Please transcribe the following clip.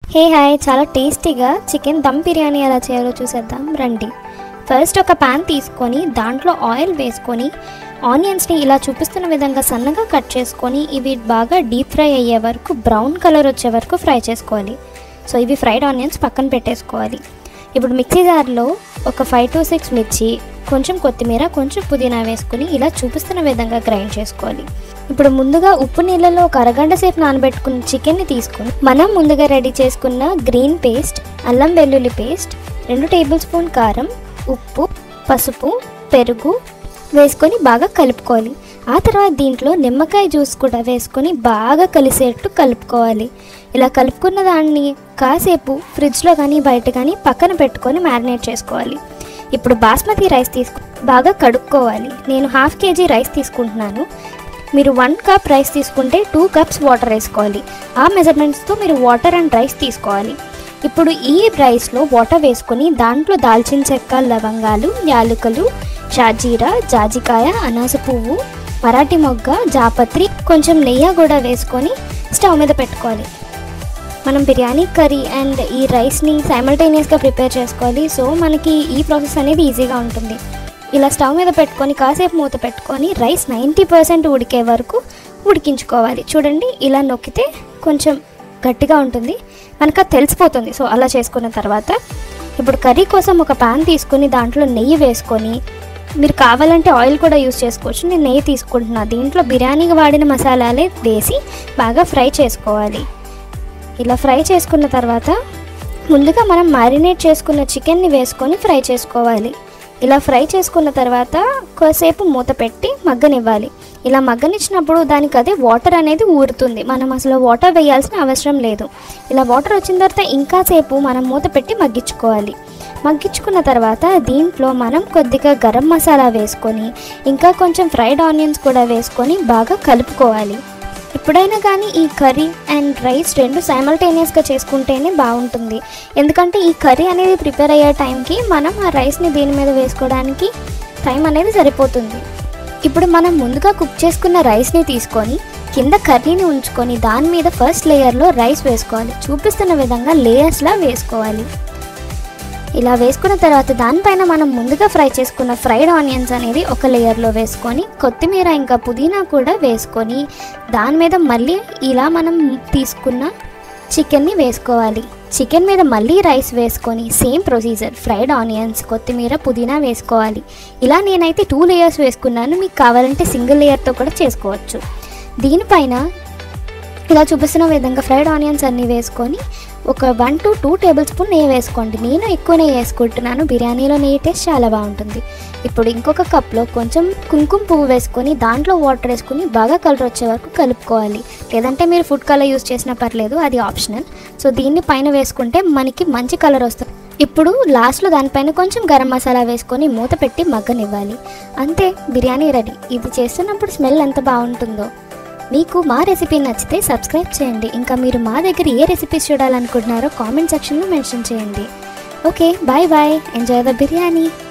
Hey hi, చాలా టేస్టీగా chicken dum biryani ఎలా చేయాలో చూసేద్దాం రండి. ఫస్ట్ ఒక ప్యాన్ తీసుకొని దాంట్లో ఆయిల్ వేసుకొని ఆనియన్స్ని ఇలా చూపిస్తున్న విధంగా సన్నగా కట్ చేసుకొని ఇవి బాగా డీప్ ఫ్రై అయ్యే వరకు బ్రౌన్ కలర్ వచ్చే వరకు ఫ్రై చేసుకోవాలి. సో ఇవి ఫ్రైడ్ ఆనియన్స్ పక్కన పెట్టేసుకోవాలి. ఇప్పుడు మిక్సీ జార్లో ఒక 5 to 6 మిర్చి, కొంచెం కొత్తిమీర, కొంచెం పుదీనా వేసుకుని ఇలా చూపిస్తున్న విధంగా గ్రైండ్ చేసుకోవాలి. ఇప్పుడు ముందుగా ఉప్పు నీళ్ళలో ఒక అరగంట సేపు నానబెట్టుకున్న చికెన్ని తీసుకొని మనం ముందుగా రెడీ చేసుకున్న గ్రీన్ పేస్ట్, అల్లం వెల్లుల్లి పేస్ట్, 2 టేబుల్ స్పూన్ కారం, ఉప్పు, పసుపు, పెరుగు వేసుకొని బాగా కలుపుకోవాలి. ఆ తర్వాత దీంట్లో నిమ్మకాయ జ్యూస్ కూడా వేసుకొని బాగా కలిసేట్టు కలుపుకోవాలి. ఇలా కలుపుకున్న దాన్ని కాసేపు ఫ్రిడ్జ్లో కానీ బయట కానీ పక్కన పెట్టుకొని మ్యారినేట్ చేసుకోవాలి. ఇప్పుడు బాస్మతి రైస్ బాగా కడుక్కోవాలి. నేను 1/2 kg రైస్ తీసుకుంటున్నాను. మీరు 1 cup రైస్ తీసుకుంటే 2 cups వాటర్ వేసుకోవాలి. ఆ మెజర్మెంట్స్తో మీరు వాటర్ అండ్ రైస్ తీసుకోవాలి. ఇప్పుడు ఈ రైస్లో వాటర్ వేసుకొని దాంట్లో దాల్చిన చెక్క, లవంగాలు, యాలకులు, షాజీరా, జాజికాయ, అనాస పువ్వు, మరాఠీ మొగ్గ, జాపత్రి, కొంచెం నెయ్యి కూడా వేసుకొని స్టవ్ మీద పెట్టుకోవాలి. మనం బిర్యానీ కర్రీ అండ్ ఈ రైస్ని సైమల్టేనియస్గా ప్రిపేర్ చేసుకోవాలి. సో మనకి ఈ ప్రాసెస్ అనేది ఈజీగా ఉంటుంది. ఇలా స్టవ్ మీద పెట్టుకొని కాసేపు మూత పెట్టుకొని రైస్ 90% ఉడికే వరకు ఉడికించుకోవాలి. చూడండి, ఇలా నొక్కితే కొంచెం గట్టిగా ఉంటుంది, మనకు తెలిసిపోతుంది. సో అలా చేసుకున్న తర్వాత ఇప్పుడు కర్రీ కోసం ఒక ప్యాన్ తీసుకొని దాంట్లో నెయ్యి వేసుకొని, మీరు కావాలంటే ఆయిల్ కూడా యూస్ చేసుకోవచ్చు. నేను నెయ్యి తీసుకుంటున్నా. దీంట్లో బిర్యానీకి వాడిన మసాలాలే వేసి బాగా ఫ్రై చేసుకోవాలి. ఇలా ఫ్రై చేసుకున్న తర్వాత ముందుగా మనం మ్యారినేట్ చేసుకున్న చికెన్ని వేసుకొని ఫ్రై చేసుకోవాలి. ఇలా ఫ్రై చేసుకున్న తర్వాత కాసేపు మూత పెట్టి మగ్గనివ్వాలి. ఇలా మగ్గనిచ్చినప్పుడు దానికి అదే వాటర్ అనేది ఊరుతుంది. మనం అసలు వాటర్ వేయాల్సిన అవసరం లేదు. ఇలా వాటర్ వచ్చిన తర్వాత ఇంకాసేపు మనం మూత పెట్టి మగ్గించుకోవాలి. మగ్గించుకున్న తర్వాత దీంట్లో మనం కొద్దిగా గరం మసాలా వేసుకొని ఇంకా కొంచెం ఫ్రైడ్ ఆనియన్స్ కూడా వేసుకొని బాగా కలుపుకోవాలి. ఎప్పుడైనా కానీ ఈ కర్రీ అండ్ రైస్ 2 సైమల్టేనియస్గా చేసుకుంటేనే బాగుంటుంది. ఎందుకంటే ఈ కర్రీ అనేది ప్రిపేర్ అయ్యే టైంకి మనం ఆ రైస్ని దీని మీద వేసుకోవడానికి టైం అనేది సరిపోతుంది. ఇప్పుడు మనం ముందుగా కుక్ చేసుకున్న రైస్ని తీసుకొని కింద కర్రీని ఉంచుకొని దాని మీద ఫస్ట్ లేయర్లో రైస్ వేసుకోవాలి. చూపిస్తున్న విధంగా లేయర్స్లా వేసుకోవాలి. ఇలా వేసుకున్న తర్వాత దానిపైన మనం ముందుగా ఫ్రై చేసుకున్న ఫ్రైడ్ ఆనియన్స్ అనేది ఒక లేయర్లో వేసుకొని కొత్తిమీర ఇంకా పుదీనా కూడా వేసుకొని దాని మీద మళ్ళీ ఇలా మనం తీసుకున్న చికెన్ని వేసుకోవాలి. చికెన్ మీద మళ్ళీ రైస్ వేసుకొని సేమ్ ప్రొసీజర్ ఫ్రైడ్ ఆనియన్స్, కొత్తిమీర, పుదీనా వేసుకోవాలి. ఇలా నేనైతే 2 లేయర్స్ వేసుకున్నాను. మీకు కావాలంటే సింగిల్ లేయర్తో కూడా చేసుకోవచ్చు. దీనిపైన ఇలా చూపిస్తున్న విధంగా ఫ్రైడ్ ఆనియన్స్ అన్నీ వేసుకొని ఒక 1 to 2 టేబుల్ స్పూన్ నెయ్యి వేసుకోండి. నేను ఎక్కువ నెయ్యి వేసుకుంటున్నాను. బిర్యానీలో నెయ్యి టేస్ట్ చాలా బాగుంటుంది. ఇప్పుడు ఇంకొక కప్లో కొంచెం కుంకుమ పువ్వు వేసుకొని దాంట్లో వాటర్ వేసుకొని బాగా కలర్ వచ్చే వరకు కలుపుకోవాలి. లేదంటే మీరు ఫుడ్ కలర్ యూస్ చేసినా పర్లేదు, అది ఆప్షనల్. సో దీన్ని పైన వేసుకుంటే మనకి మంచి కలర్ వస్తుంది. ఇప్పుడు లాస్ట్లో దానిపైన కొంచెం గరం మసాలా వేసుకొని మూత పెట్టి మగ్గనివ్వాలి. అంతే, బిర్యానీ రెడీ. ఇది చేస్తున్నప్పుడు స్మెల్ ఎంత బాగుంటుందో. మీకు మా రెసిపీ నచ్చితే సబ్స్క్రైబ్ చేయండి. ఇంకా మీరు మా దగ్గర ఏ రెసిపీస్ చూడాలనుకుంటున్నారో కామెంట్ సెక్షన్లో మెన్షన్ చేయండి. Okay, bye bye. Enjoy the biryani.